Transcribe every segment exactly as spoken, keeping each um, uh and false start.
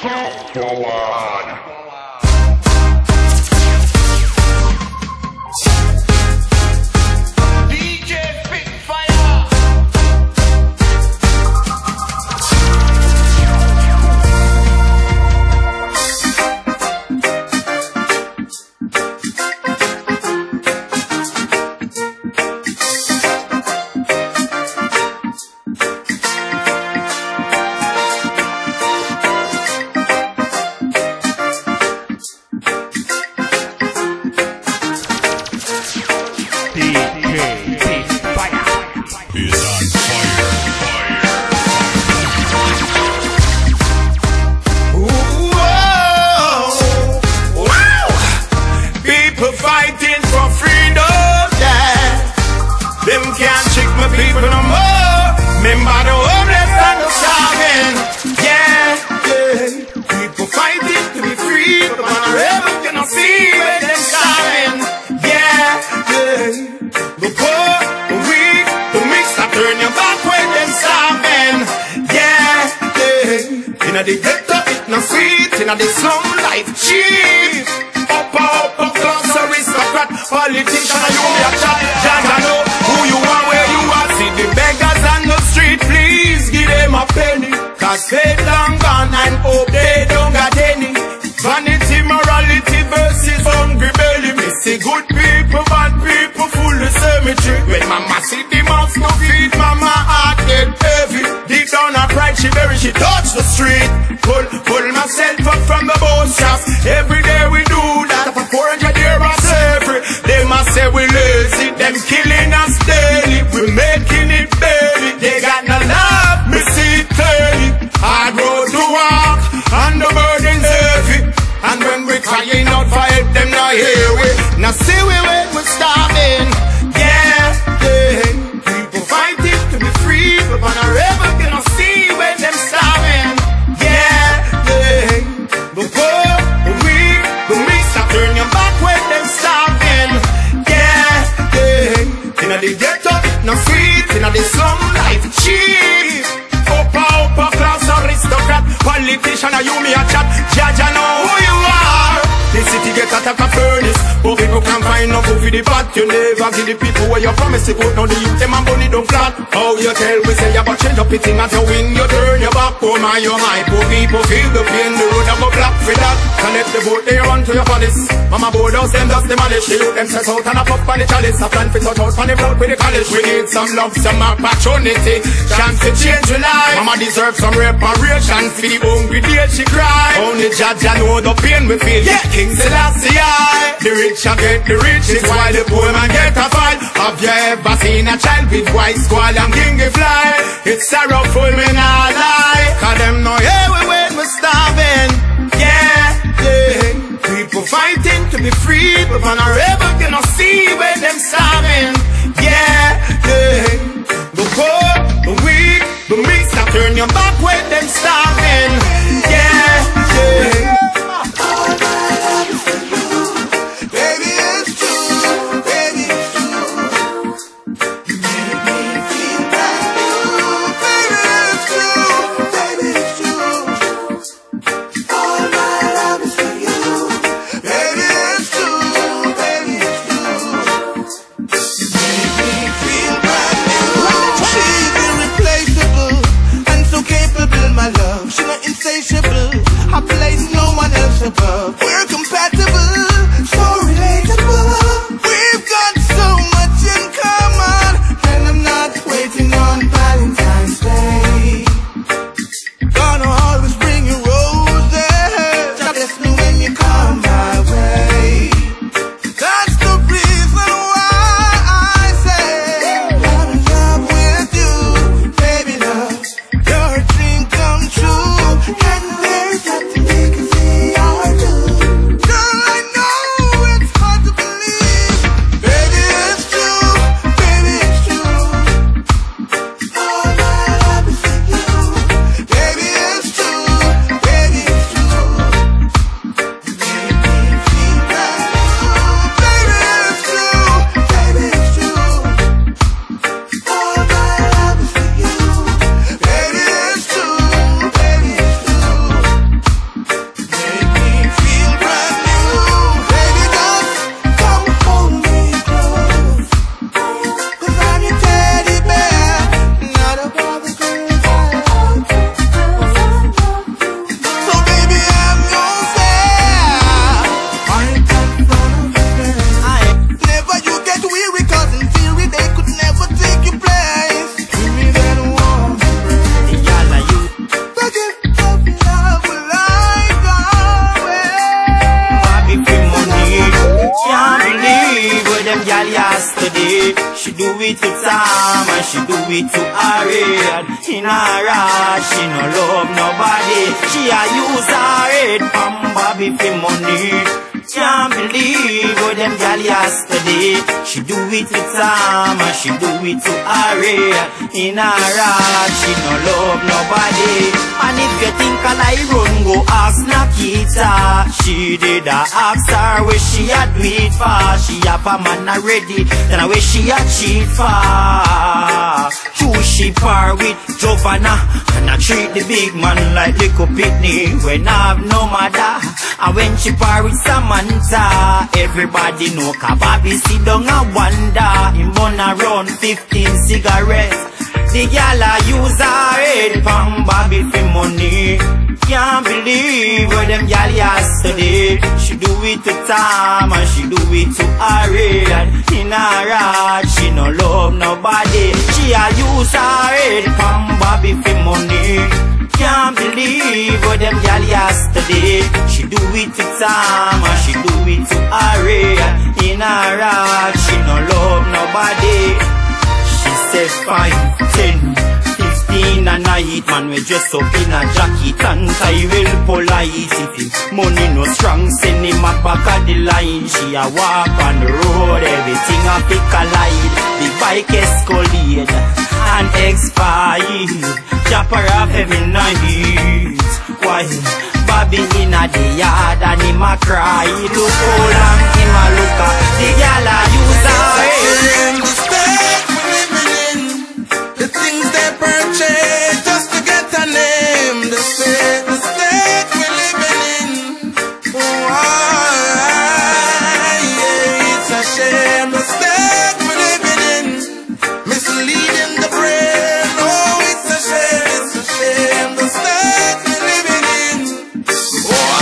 Step forward. The ghetto, it no sweet. Inna the slum, life cheap. Upper, upper class aristocrat, politician, and you me a chat. Jaja know who you are, where you are. See the beggars on the street, please give them a penny. Cause they long gone and hope they don't got any. Vanity, morality versus hungry belly. Me see good people, bad people, full of cemetery. When mama see the mouth no feed, mama heart get heavy. Deep down her pride, she bury, she touch the street. Pull, pull myself up from the bone shaft. Every day we do that for four hundred years of slavery. They must say we lazy, them killing us daily. We making it baby. They got no love, me see it clearly. Hard road to walk, and the burden's heavy. And when we crying out for help, them not hear we. Now see we when we starving. Yeah, yeah. People fighting to be free, but when I ever gonna see when them starving. Yeah, yeah. The poor, the weak, the mix, I turn your back when them starving. Yeah, yeah. Inna the ghetto, no sweet. Inna the slum, life cheap. Upper, upper class aristocrat, politician, and you me a chat. Jaja know who you are. The city get attacked a furnace, but people can find no food for the pot. You never give the people where you promise to put. Now the youth them and money don't flat. How you tell we say you about change up the thing as you win, you turn your back. Oh my, oh my, poor people feel the pain. The road I go black for that. Connect the boat, they run to your palace. Mama board house, them dust demolish. The youth them stress out and a pop on the chalice. A plan for touch out on the blood with the college. We need some love, some opportunity, chance to change your life. Mama deserves some reparation. For the hungry day she cry. Only judge I know the pain we feel. Yeah. King Selassie I. The rich I get the riches while the poor man get a fight. Have you ever seen a child with white squall and kingy fly? It's sorrowful, me not lie. Cause them know here we when we're starving. Yeah, yeah. People fighting to be free, but when I ever gonna see when them starving. Yeah, yeah. The poor, the weak, the mix, I turn your back when them starving. Yeah, yeah. I place no one else above. We're compatible, so relatable. We've got so much in common, and I'm not waiting on Valentine's Day. Gonna always bring you roses. God bless me when you come my way. That's the reason why I say I'm in love with you, baby love. You're a dream come true, and it to Tom and she do it to Harriet. In her heart, she no love nobody. She a use her head from Bobby for money. Can't believe what them gal yesterday. She do it to Tom and she do it to Harriet. In her heart, she no love nobody. And if you think I lie run, go ask Nakita. She did a ask her where she a do it for. She have a man already, then where she a cheat for. Choose she par with Giovanna, and I treat the big man like little pitney when I have no mother. And when she par with Samantha, everybody know Kababi sit down and wonder. Him burn around fifteen cigarettes. The gal a use her head from Bobby for money. Can't believe what them gal yesterday. She do it to Tom and she do it to Harriet. In her heart, she no love nobody. She a use her head from Bobby for money. Can't believe what them gal yesterday. She do it to Tom and she do it to Harriet. In her heart, she no love nobody. She said five, ten, fifteen and I hit man we dress up in a jacket and tie well polite. If his money no strong, send him a back of the line. She a walk on the road, everything a pick a light. The bike Escalade and expired. Chopper off every night. Why? Bobby in a the yard and him a cry. Look how long him a look at the gal a use her. The state we living in, the things they purchase just to get a name. The state, the state we living in. Oh, yeah, it's a shame. The state we living in, misleading the brain. Oh, it's a shame, it's a shame. The state we living in. Oh,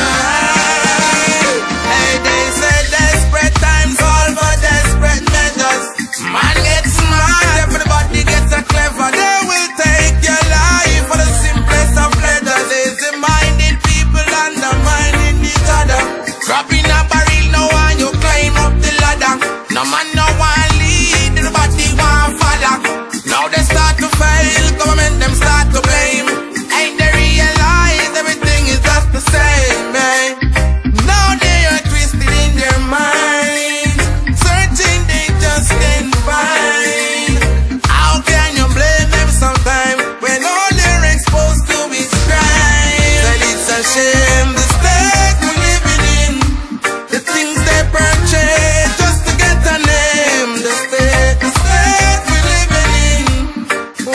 hey, they say desperate times call for desperate measures. Man gets smart, everybody gets a clever. They will take your life for the simplest of pleasures. Lazy-minded people undermining each other. Grabbing a barrel, no one you climb up the ladder. No man, no one lead, everybody want follow. Now they start to fail, government them start to blame. Ain't they realize everything is just the same, man? Now they are twisted in their mind, searching they just can't find. How can you blame them sometimes when all they're exposed to is crime? Said it's a shame the state we living in, the things they purchase just to get a name. The state, the state we living in. Oh,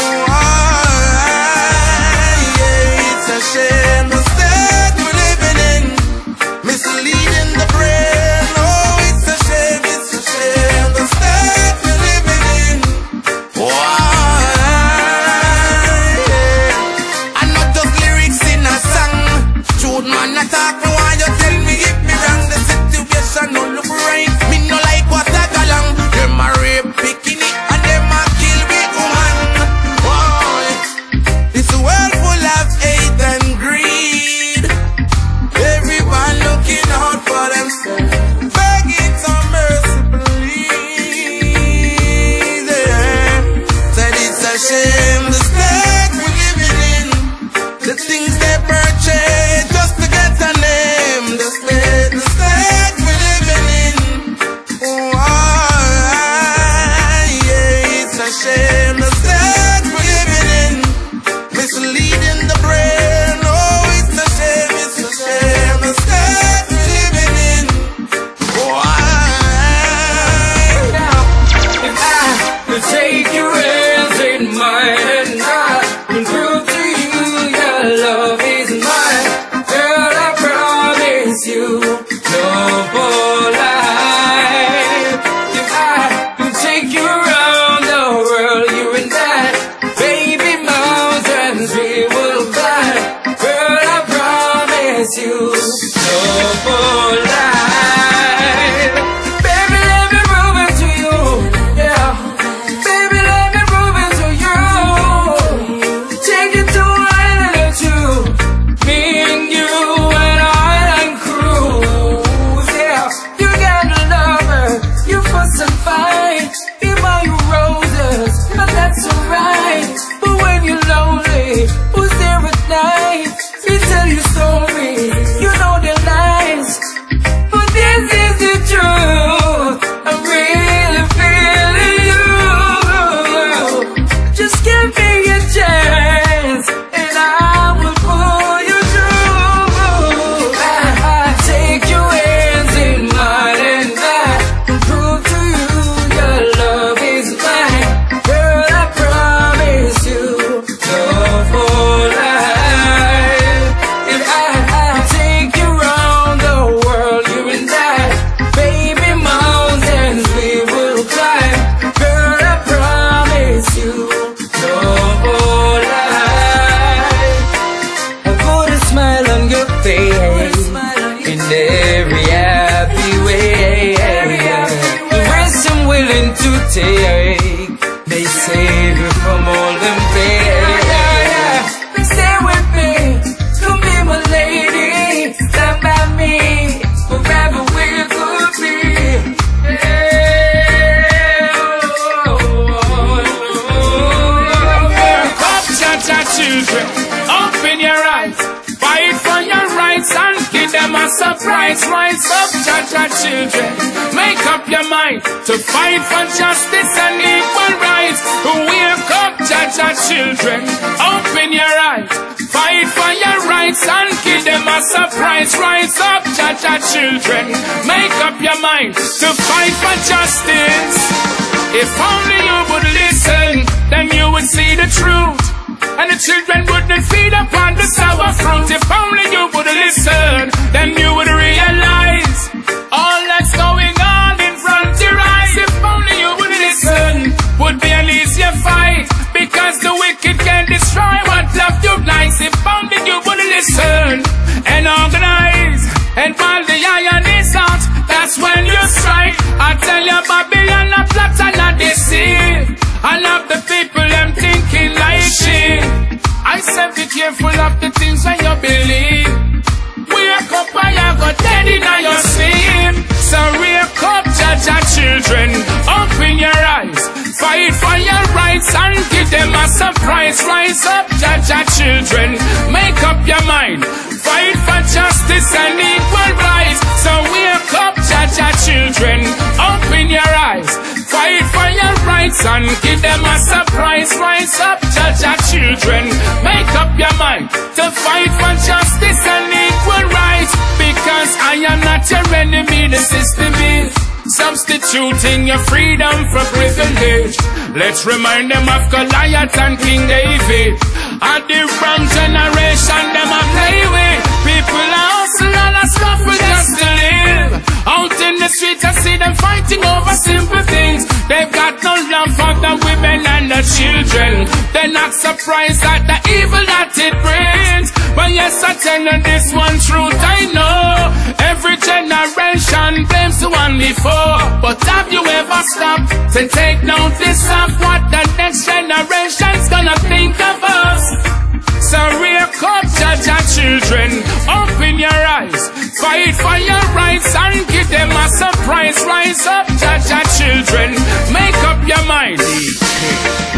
yeah, it's a shame the state we living in, misleading the brain. Oh, it's a shame, it's a shame the state we living in. Why? Yeah. I'm not just lyrics in a song. Truth man, I talk me while you tell me if me wrong. The situation no look right. Me no like what I got along. Them a rape bikini and them a kill big woman. Why? This world full of hate and greed. Everyone looking out for themselves, begging some mercy, please. Yeah. Said it's a shame the state we living in, the things they purchase just to get a name. The state, the state we living in. Oh, yeah, it's a shame the state we living in, misleading the brain. Oh, it's a shame, it's a shame the state we living in. Why? If I could take your hands in mine and I can prove to you your love is mine, girl, I promise you love for life. If I could take you around the world, you and I, baby, mountains we will climb, girl, I promise you love for life. Baby, let me prove it to you, yeah. Baby, let me prove it to you. Take it to an island or two, me and you and island cruise, yeah. You got a lover, you fuss and fight, be my road. the story, you know the lies, but this is the truth. I'm really feeling you. Just give me a chance, and I will pull you through. I, I take your hands in mine, and I will prove to you your love is mine. Girl, I promise you, love for life. If I, I take you around the world, you and I, baby, mountains we will climb. Girl, I promise you, love for life. I put a smile on your face in every happy way. The risk I'm willing to take may save you from all them pain. Stay with me, come be my lady, stand by me, forever we could be. Up, cha-cha children, open your eyes, fight for your rights and give them a surprise. Rise up, cha-cha children, make up your mind to fight for justice and equal rights. Wake up, cha-cha children, open your eyes, fight for your rights and give them a surprise. Rise up, cha-cha children, make up your mind to fight for justice. If only you would listen, then you would see the truth, and the children wouldn't feed upon the sour fruit. If only you would listen, then you would realize all that's going on in front of your eyes. If only you would listen, would be an easier fight, because the wicked can destroy what love unites. If only you would listen and organize, and while the iron is hot, that's when you strike. I tell you, Babylon a plot and a deceive. I love the people, them thinking like shit. I said be careful of the things that you believe. Wake up and you go dead in your sleep. So wake up, cha-cha children, open your eyes, fight for your rights and give them a surprise. Rise up, cha-cha children, make up your mind, fight for justice and equal rights. So wake up, cha-cha children, open your eyes, fight for your rights and give them a surprise. Rise up, cha-cha children, make up your mind to fight for justice and equal rights. Because I am not your enemy, the system is substituting your freedom for privilege. Let's remind them of Goliath and King David. A different generation them a play with. People are hustle and a suffer just to live. Out in the streets I see them fighting over simple things. They've got no love for the women and the children. They're not surprised at the evil that it brings. But yes, I tell you this one truth I know. Every generation blames the one before. But have you ever stopped to take notice of what the next generation's gonna think of us? So wake up, cha-cha children, open your eyes, fight for your rights and give them a surprise. Rise up, cha-cha children, make up your mind.